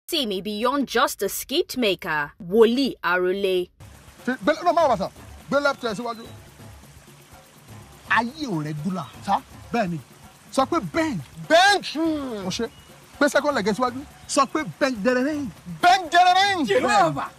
See me beyond just a skit maker. Wole Arole. No matter. Be left there síwájú. Ayé ò regular, sá. Bẹ́ẹ̀ni. Sọ pé bend. Ó ṣe. Gbé second leg síwájú. Sọ pé bend derering. Jehovah.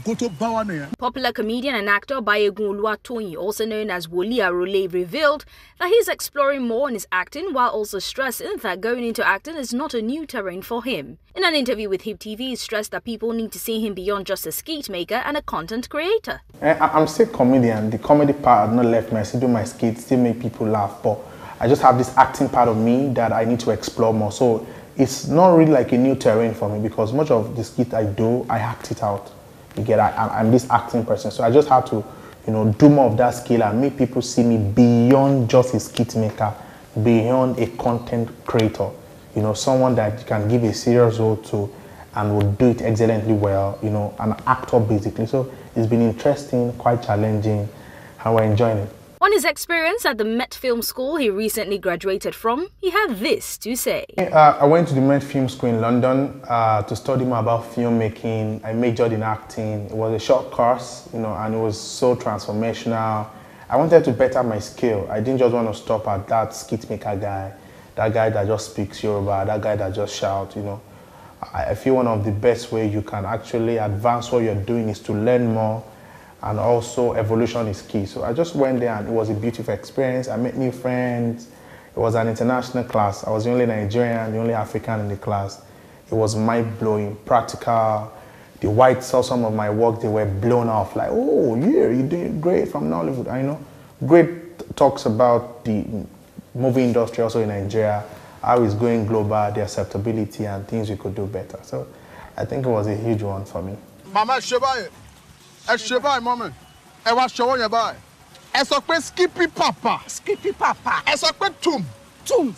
Popular comedian and actor Bayegun Oluwatoyin, also known as Wole Arole, revealed that he's exploring more in his acting while also stressing that going into acting is not a new terrain for him. In an interview with Hip TV, he stressed that people need to see him beyond just a skit maker and a content creator. I'm still a comedian. The comedy part has not left me. I still do my skits, still make people laugh, but I just have this acting part of me that I need to explore more. So it's not really like a new terrain for me because much of the skit I do, I act it out. You get, I'm this acting person, so I just have to, do more of that skill and make people see me beyond just a skit maker, beyond a content creator. Someone that you can give a serious role to and will do it excellently well. An actor basically. So it's been interesting, quite challenging, and we're enjoying it. On his experience at the Met Film School he recently graduated from, he had this to say. I went to the Met Film School in London to study more about filmmaking. I majored in acting. It was a short course, and it was so transformational. I wanted to better my skill. I didn't just want to stop at that skit maker guy, that guy that just speaks Yoruba, that guy that just shouts, I feel one of the best ways you can actually advance what you're doing is to learn more. And also evolution is key. So I just went there and it was a beautiful experience. I met new friends. It was an international class. I was the only Nigerian, the only African in the class. It was mind-blowing, practical. The whites saw some of my work, they were blown off. Like, oh yeah, you're doing great from Nollywood. I know. Great talks about the movie industry also in Nigeria, how it's going global, the acceptability and things we could do better. So I think it was a huge one for me. Mama Shebaye. Ẹ ṣe báyìí mọ́mì, ẹ wá ṣọwọ́ yẹn báyìí. Ẹ sọ pé skippy papa. Ẹ sọ pé tum.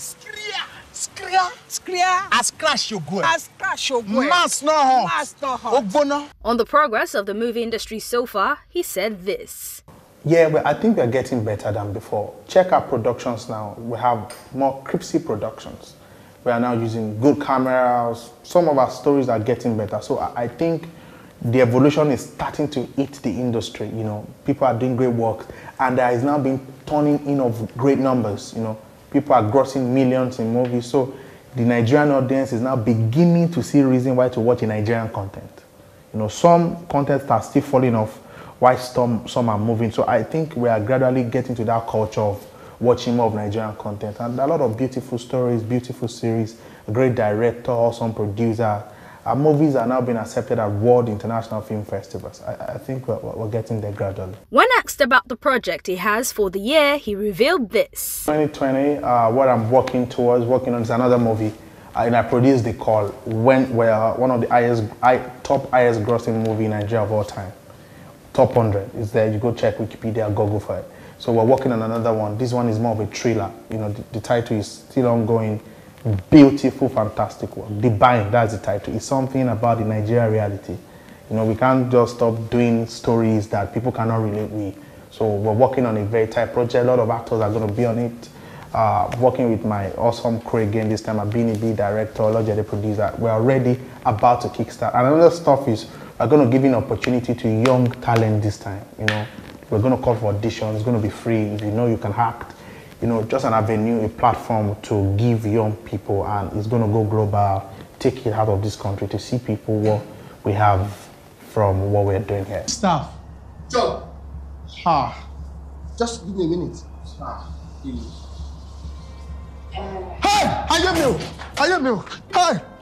Skria. As crash you go. Mass no hàn. On the progress of the movie industry so far, he said this. Yeah, but I think we're getting better than before. Check our productions now. We have more crispy productions. We are now using good cameras. Some of our stories are getting better. So I think the evolution is starting to hit the industry. People are doing great work, and there is now been turning in of great numbers. People are grossing millions in movies. So the Nigerian audience is now beginning to see reason why to watch a Nigerian content. Some content are still falling off, while some are moving. So I think we are gradually getting to that culture of watching more of Nigerian content, and a lot of beautiful stories, beautiful series, a great director, awesome producer. Our movies are now being accepted at world international film festivals. I think we're getting there gradually. When asked about the project he has for the year, he revealed this. 2020, what I'm working on is another movie. And I produced The Call, where one of the top highest grossing movie in Nigeria of all time. Top 100 is there. You go check Wikipedia, Google for it. So we're working on another one. This one is more of a thriller. The title is still ongoing. Beautiful, fantastic work. The Bind, that's the title. It's something about the Nigerian reality. We can't just stop doing stories that people cannot relate with. So we're working on a very tight project. A lot of actors are going to be on it. Working with my awesome crew again this time, a BNB director, Olojede producer. We're already about to kickstart. And another stuff is we're going to give an opportunity to young talent this time. We're going to call for auditions. It's going to be free. If you can act. Just an avenue, a platform to give young people, and it's going to go global, take it out of this country to see people what we have from what we're doing here. Staff. Job. Just give me a minute. Hey! I am milk. Hey!